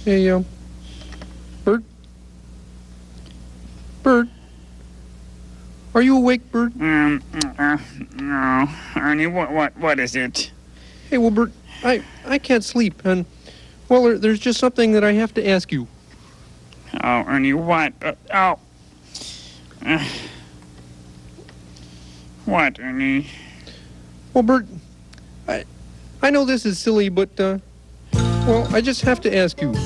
Hey, Bert? Bert? Are you awake, Bert? No, Ernie, what is it? Hey, well, Bert, I can't sleep, and, well, there's just something that I have to ask you. Oh, Ernie, what? What, Ernie? Well, Bert, I know this is silly, but, well, I just have to ask you.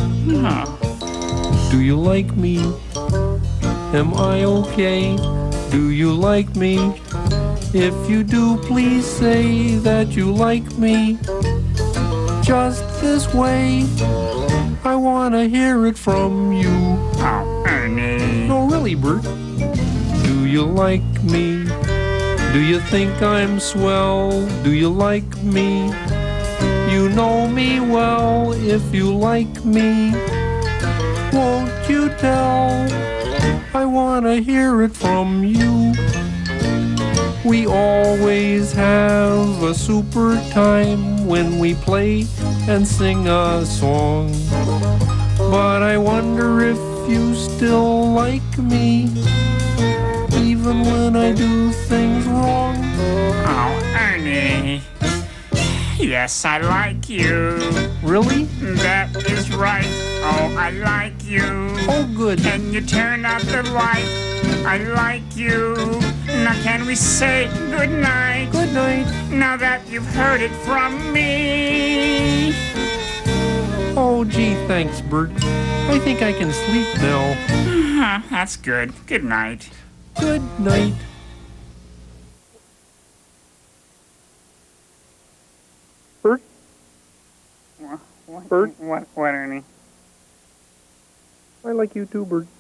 Oh. Do you like me? Am I okay? Do you like me? If you do, please say that you like me. Just this way, I wanna hear it from you. Oh, Ernie. No, really, Bert. Do you like me? Do you think I'm swell? Do you like me? You know me well. If you like me, won't you tell? I wanna hear it from you. We always have a super time when we play and sing a song. But I wonder if you still like me, even when I do things wrong. Oh, Ernie. Yes, I like you. Really? That is right. Oh, I like you. Oh, good. Can you turn out the light? I like you. Now can we say good night? Good night. Now that you've heard it from me. Oh, gee, thanks, Bert. I think I can sleep now. That's good. Good night. Good night. Bert? What, Bert? What, Ernie? I like you too, Bert.